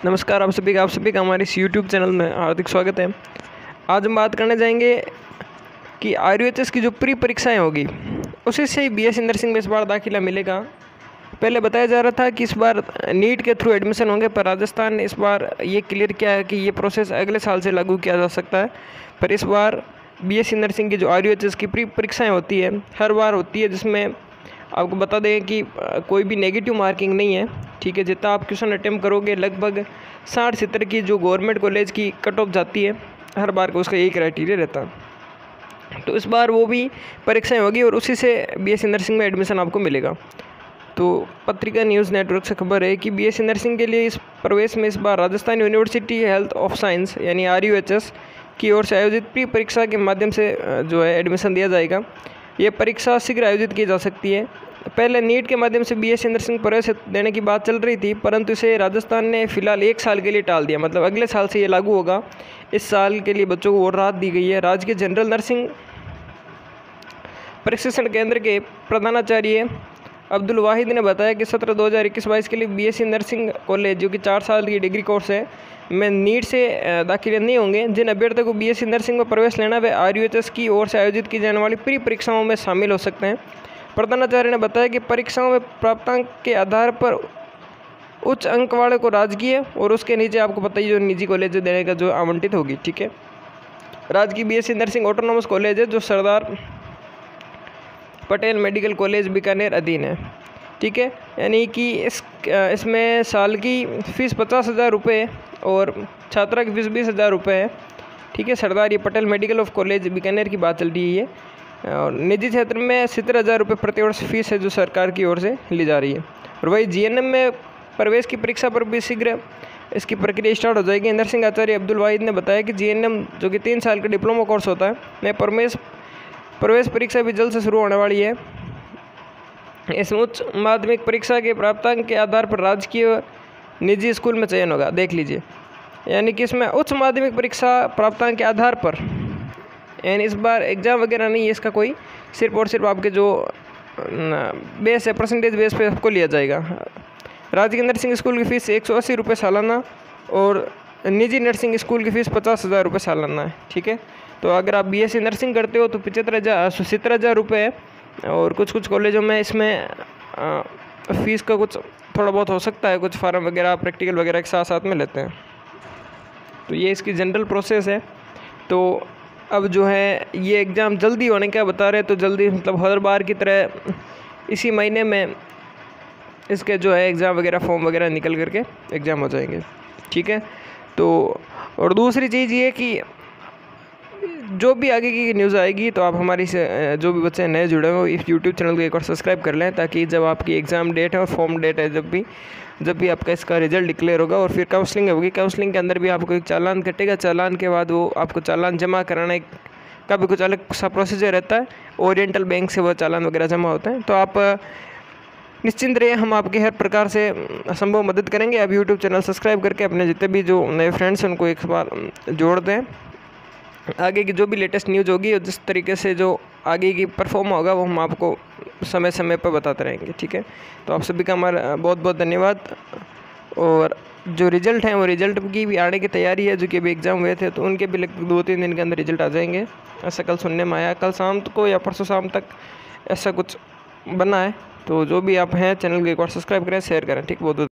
नमस्कार, आप सभी का हमारे इस यूट्यूब चैनल में हार्दिक स्वागत है। आज हम बात करने जाएंगे कि RUHS की जो प्री परीक्षाएं होगी उसी से ही BSc नर्सिंग में इस बार दाखिला मिलेगा। पहले बताया जा रहा था कि इस बार नीट के थ्रू एडमिशन होंगे, पर राजस्थान ने इस बार ये क्लियर किया है कि ये प्रोसेस अगले साल से लागू किया जा सकता है। पर इस बार BSc नर्सिंग की जो RUHS की प्री परीक्षाएँ होती है हर बार होती है, जिसमें आपको बता दें कि कोई भी नेगेटिव मार्किंग नहीं है। ठीक है, जितना आप क्वेश्चन अटैम्प्ट करोगे लगभग 60-70 की जो गवर्नमेंट कॉलेज की कट ऑफ जाती है हर बार को, उसका यही क्राइटेरिया रहता है। तो इस बार वो भी परीक्षाएं होगी और उसी से BSc नर्सिंग में एडमिशन आपको मिलेगा। तो पत्रिका न्यूज़ नेटवर्क से खबर है कि BSc नर्सिंग के लिए इस प्रवेश में इस बार Rajasthan university health of science यानी RUHS की ओर से आयोजित प्री परीक्षा के माध्यम से जो है एडमिशन दिया जाएगा। ये परीक्षा शीघ्र आयोजित की जा सकती है। पहले नीट के माध्यम से BSc नर्सिंग प्रवेश देने की बात चल रही थी, परंतु इसे राजस्थान ने फिलहाल 1 साल के लिए टाल दिया। मतलब अगले साल से ये लागू होगा। इस साल के लिए बच्चों को और राहत दी गई है। राज्य के जनरल नर्सिंग प्रशिक्षण केंद्र के प्रधानाचार्य अब्दुल वाहिद ने बताया कि सत्र 2021-22 के लिए BSc नर्सिंग कॉलेज, जो कि 4 साल की डिग्री कोर्स है, में नीट से दाखिले नहीं होंगे। जिन अभ्यर्थियों को BSc नर्सिंग में प्रवेश लेना वे RUHS की ओर से आयोजित की जाने वाली प्री परीक्षाओं में शामिल हो सकते हैं। प्रधानाचार्य ने बताया कि परीक्षाओं में प्राप्तांक के आधार पर उच्च अंक वाले को राजकीय और उसके नीचे आपको पता ही जो निजी कॉलेज देने का जो आवंटित होगी। ठीक है, राज्य की BSc नर्सिंग ऑटोनॉमस कॉलेज है जो सरदार पटेल मेडिकल कॉलेज बीकानेर अधीन है। ठीक है, यानी कि इसमें साल की फ़ीस 50,000 रुपये और छात्रा की फ़ीस 20,000 रुपये है। ठीक है, सरदार ये Patel medical of college Bikaner की बात चल रही है। और निजी क्षेत्र में 70,000 रुपये प्रतिवर्ष फीस है जो सरकार की ओर से ली जा रही है। और वही GNM में प्रवेश की परीक्षा पर भी शीघ्र इसकी प्रक्रिया स्टार्ट हो जाएगी। नर्सिंग आचार्य अब्दुल वाहिद ने बताया कि GNM जो कि 3 साल का डिप्लोमा कोर्स होता है में प्रवेश परीक्षा भी जल्द से शुरू होने वाली है। इसमें उच्च माध्यमिक परीक्षा के प्राप्तांक के आधार पर राजकीय निजी स्कूल में चयन होगा। देख लीजिए, यानी कि इसमें उच्च माध्यमिक परीक्षा प्राप्तांक के आधार पर, यानी इस बार एग्ज़ाम वगैरह नहीं है इसका कोई, सिर्फ और सिर्फ आपके जो बेस है परसेंटेज बेस पे आपको लिया जाएगा। राज्य के नर्सिंग स्कूल की फ़ीस 180 रुपये सालाना और निजी नर्सिंग स्कूल की फ़ीस 50,000 रुपये सालाना है। ठीक है, तो अगर आप BSc नर्सिंग करते हो तो 70,000 रुपये है। और कुछ कॉलेजों में इसमें फ़ीस का कुछ थोड़ा बहुत हो सकता है, कुछ फार्म वगैरह प्रैक्टिकल वगैरह के साथ साथ में लेते हैं। तो ये इसकी जनरल प्रोसेस है। तो अब जो है ये एग्ज़ाम जल्दी होने का बता रहे, तो जल्दी मतलब हर बार की तरह इसी महीने में इसके जो है एग्ज़ाम वगैरह फॉर्म वगैरह निकल करके एग्ज़ाम हो जाएंगे। ठीक है, तो और दूसरी चीज़ ये कि जो भी आगे की न्यूज़ आएगी तो आप हमारी से जो भी बच्चे नए जुड़े हो इस यूट्यूब चैनल को एक बार सब्सक्राइब कर लें, ताकि जब आपकी एग्ज़ाम डेट है और फॉर्म डेट है, जब भी आपका इसका रिजल्ट डिक्लेयर होगा और फिर काउंसलिंग होगी, काउंसलिंग के अंदर भी आपको एक चालान कटेगा। चालान के बाद वो आपको चालान जमा कराने का भी कुछ अलग सा प्रोसीजर रहता है। ओरिएंटल बैंक से वो चालान वगैरह जमा होते हैं। तो आप निश्चिंत रहिए, हम आपके हर प्रकार से असंभव मदद करेंगे। आप यूट्यूब चैनल सब्सक्राइब करके अपने जितने भी जो नए फ्रेंड्स हैं उनको एक बार जोड़ दें। आगे की जो भी लेटेस्ट न्यूज़ होगी और जिस तरीके से जो आगे की परफॉर्म होगा वो हम आपको समय समय पर बताते रहेंगे। ठीक है, तो आप सभी का हमारा बहुत बहुत धन्यवाद। और जो रिज़ल्ट हैं वो रिज़ल्ट की भी आने की तैयारी है। जो कि अभी एग्ज़ाम हुए थे तो उनके भी लगभग 2-3 दिन के अंदर रिज़ल्ट आ जाएंगे, ऐसा कल सुनने में आया। कल शाम को या परसों शाम तक ऐसा कुछ बना है। तो जो भी आप हैं चैनल को एक बार सब्सक्राइब करें, शेयर करें। ठीक, बहुत